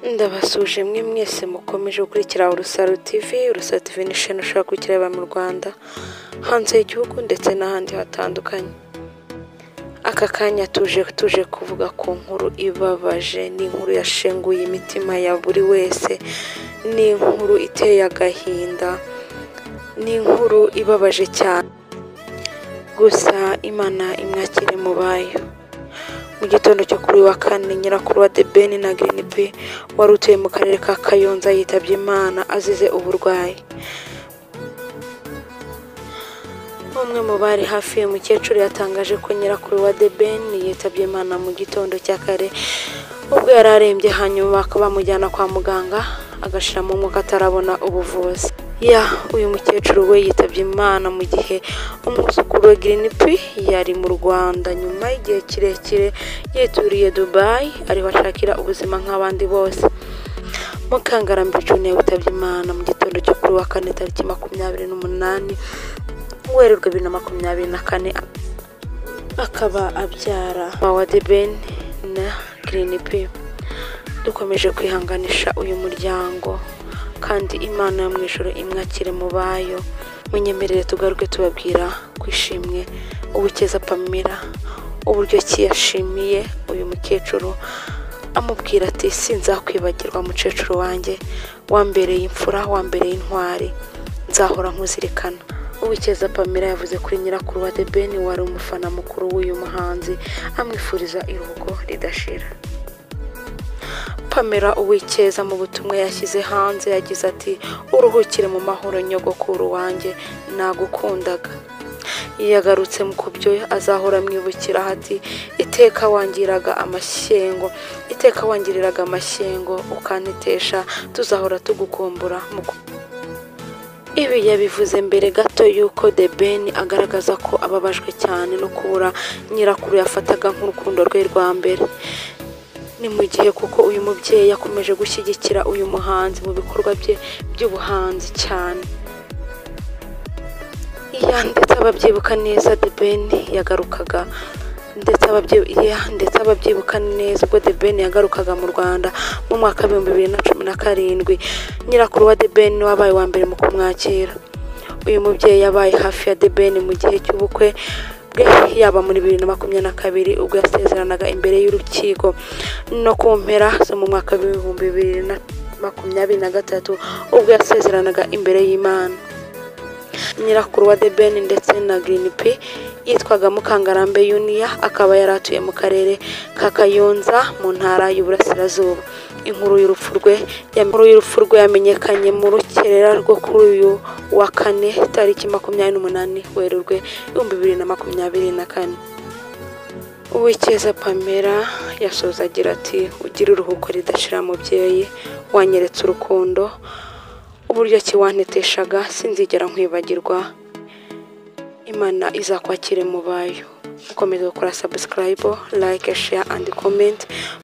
Ndabasuje mwe mwese mukomeje gukurikira Urusaro TV. Urusaro TV ni channel ushobora kureba mu Rwanda, hanze y'igihugu ndetse n'ahandi hatandukanye. Aka kanya tuje kuvuga ku nkuru ibabaje, ni inkuru yashenguye imitima ya buri wese, ni inkuru iteye agahinda, ni inkuru ibabaje cyane. Gusa Imana imwakire mu bayo. Mu gitondo cyo kuri wa kane, nyirakuru wa The Ben na Green P wari utuye mu karere ka Kayonza yitabye Imana azize uburwayi. Umwe mu bari hafi y'uyu mukecuru yatangaje ko nyirakuru wa The Ben yitabye Imana mu gitondo cya kare, ubwo yari arembye, hanyuma bamujyana kwa muganga agashira mu mwuka atarabona ubuvuzi. Uyu mukecuru we yitabye Imana mu gihe umwuzukuru wa Green P yari mu Rwanda nyuma y'igihe kirekire yituriye Dubai ari bashakira ubuzima nk'abandi bose. Mukangarambe Junior yitabye Imana mu gitondo cyo kuri wa kane tariki 28 Werurwe 2024, akaba abyara wa The Ben na Green P. Dukomeje kwihanganisha uyu muryango kandi Imana yo mu ijuru imwakire mu bayo. Munyemerere tugaruke tubabwira kwishimwe Uwikeza Pamela uburyo kiyashimiye uyu mukecuru, amubwira ati sinzakwibagirwa mukecuru wanjye, wambereye imfura, wambereye intwari, nzahora nkuzirikana. Uwikeza Pamela yavuze kuri nyirakuru wa The Ben wari umufana mukuru w'uyu muhanzi, amwifuriza iruhuko ridashira. Pamela Uwikeza mu butumwa yashyize hanze yagize ati, uruhukire mu mahoro nyogokuru wanjye, nagukundaga. Yagarutse mu kubyo azahora mwibukira ati, iteka wangiriraga amashyengo ukanitesha, tuzahora tugukumbura. Ibi yabivuze mbere gato yuko The Ben agaragaza ko ababajwe cyane no kubura nyirakuru yafataga nk'urukundo rwe rwa mbere. Ni mu gihe kuko uyu mubyeyi yakomeje gushyigikira uyu muhanzi mu bikorwa bye by'ubuhanzi cyane. Ndetse ababyibuka neza The Ben yagarukaga, ndetse ababyibuka neza ubwo The Ben yagarukaga mu Rwanda mu mwaka wa 2017, nyirakuru wa The Ben wabaye wa mbere mu kumwakira. Uyu mubyeyi yabaye hafi ya The Ben mu gihe cy'ubukwe bwe, yaba muri 2022 ubwo yasezeranaga imbere y'urukiko, no ku mpera zo mu mwaka wa 2023 ubwo yasezeranaga imbere y'Imana. Nyirakuru wa The Ben ndetse na Green P yitwaga Mukangarambe Junior, akaba yaratuye mu karere ka Kayonza mu ntara y'Uburasirazuba. Inkuru y'urupfu rwe yamenyekanye mu rukerera rwo kuri uyu wa kane tariki 28 Werurwe 2024. Uwikeza Pamela yasoza agira ati, ugira uruhuko ridashira mubyeyi, wanyeretse urukundo, uburyo kiwanteteshaga, sinzigera nkwibagirwa. Imana izakwakire mu bayo. Ukomeze gukora subscribe, like, share and comment.